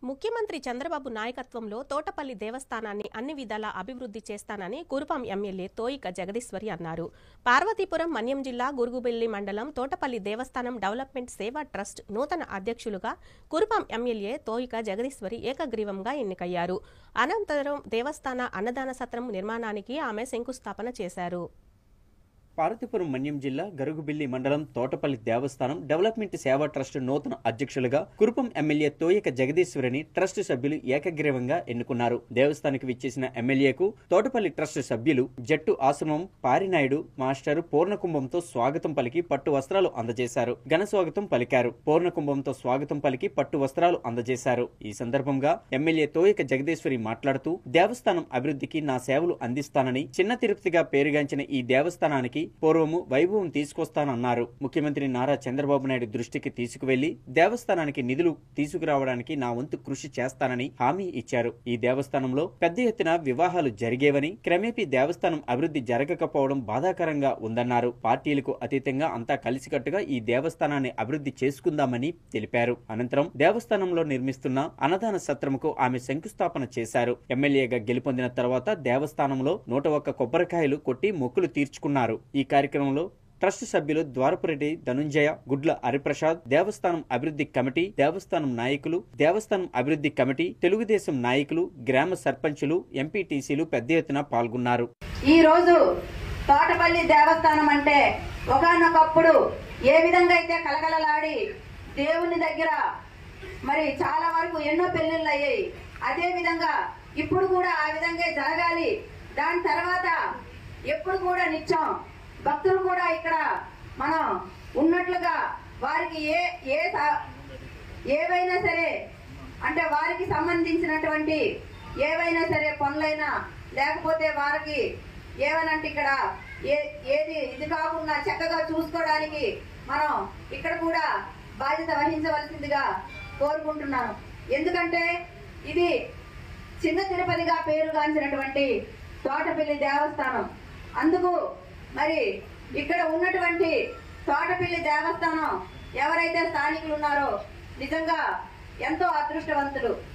ముఖ్యమంత్రి చంద్రబాబు నాయకత్వంలో తోటపల్లి దేవస్థానాన్ని అన్ని విధాలా అభివృద్ధి చేస్తానని కురుపాం ఎమ్మెల్యే తోయిక జగదీశ్వరి అన్నారు. పార్వతీపురం మన్యం జిల్లా గురుగుబెల్లి మండలం తోటపల్లి దేవస్థానం డెవలప్మెంట్ సేవా ట్రస్ట్ నూతన అధ్యక్షులుగా కురుపాం ఎమ్మెల్యే తోయిక జగదీశ్వరి ఏకగ్రీవంగా ఎన్నికయ్యారు. అనంతరం దేవస్థాన అన్నదాన సత్రం నిర్మాణానికి ఆమె శంకుస్థాపన చేశారు. పార్వతీపురం మన్యం జిల్లా గరుగుబిల్లి మండలం తోటపల్లి దేవస్థానం డెవలప్మెంట్ సేవా ట్రస్ట్ నూతన అధ్యక్షులుగా కురుపాం ఎమ్మెల్యే తోయిక జగదీశ్వరిని ట్రస్ట్ సభ్యులు ఏకగ్రీవంగా ఎన్నుకున్నారు. దేవస్థానానికి విచ్చేసిన ఎమ్మెల్యేకు తోటపల్లి ట్రస్ట్ సభ్యులు జట్టు ఆశ్రమం పారినాయుడు మాస్టర్ పూర్ణకుంభంతో స్వాగతం పలికి పట్టు వస్త్రాలు అందజేశారు. ఘన స్వాగతం పలికారు. పూర్ణకుంభంతో స్వాగతం పలికి పట్టు వస్త్రాలు అందజేశారు. ఈ సందర్భంగా ఎమ్మెల్యే తోయిక జగదీశ్వరి మాట్లాడుతూ దేవస్థానం అభివృద్ధికి నా సేవలు అందిస్తానని, చిన్న తిరుపతిగా పేరుగాంచిన ఈ దేవస్థానానికి పూర్వము వైభవం తీసుకొస్తానన్నారు. ముఖ్యమంత్రి నారా చంద్రబాబు నాయుడు దృష్టికి తీసుకువెళ్లి దేవస్థానానికి నిధులు తీసుకురావడానికి నా వంతు కృషి చేస్తానని హామీ ఇచ్చారు. ఈ దేవస్థానంలో పెద్ద ఎత్తున వివాహాలు జరిగేవని, క్రమేపీ దేవస్థానం అభివృద్ధి జరగకపోవడం బాధాకరంగా ఉందన్నారు. పార్టీలకు అతీతంగా అంతా కలిసికట్టుగా ఈ దేవస్థానాన్ని అభివృద్ధి చేసుకుందామని తెలిపారు. అనంతరం దేవస్థానంలో నిర్మిస్తున్న అన్నదాన సత్రముకు ఆమె శంకుస్థాపన చేశారు. ఎమ్మెల్యేగా గెలుపొందిన తర్వాత దేవస్థానంలో 101 కొబ్బరికాయలు కొట్టి మొక్కులు తీర్చుకున్నారు. ఈ కార్యక్రమంలో ట్రస్ట్ సభ్యులు ద్వారపురెడ్డి ధనుంజయ, గుడ్ల హరిప్రసాద్, దేవస్థానం అభివృద్ధి కమిటీ, దేవస్థానం నాయకులు, దేవస్థానం అభివృద్ధి కమిటీ, తెలుగుదేశం నాయకులు, గ్రామ సర్పంచులు, ఎంపీటీసీలు పెద్ద ఎత్తున పాల్గొన్నారు. ఈ రోజు తోటపల్లి దేవస్థానం అంటే ఒకానొకప్పుడు ఏ విధంగా అయితే కలకలలాడి దేవుని దగ్గర మరి చాలా వరకు ఎన్నో పెళ్లిళ్ళు అయ్యాయి. అదే విధంగా ఇప్పుడు కూడా ఆ విధంగా జరగాలి. దాని తర్వాత ఎప్పుడు కూడా నిత్యం భక్తులు కూడా ఇక్కడ మనం ఉన్నట్లుగా వారికి ఏవైనా సరే అంటే వారికి సంబంధించినటువంటి ఏవైనా సరే పనులైనా లేకపోతే వారికి ఏమనంటే ఇక్కడ ఏది ఇది కాకుండా చక్కగా చూసుకోవడానికి మనం ఇక్కడ కూడా బాధ్యత వహించవలసిందిగా కోరుకుంటున్నాను. ఎందుకంటే ఇది చిన్న తిరుపతిగా పేరుగాంచినటువంటి తోటపల్లి దేవస్థానం. అందుకు మరి ఇక్కడ ఉన్నటువంటి తోటపల్లి దేవస్థానం ఎవరైతే స్థానికులు ఉన్నారో నిజంగా ఎంతో అదృష్టవంతులు.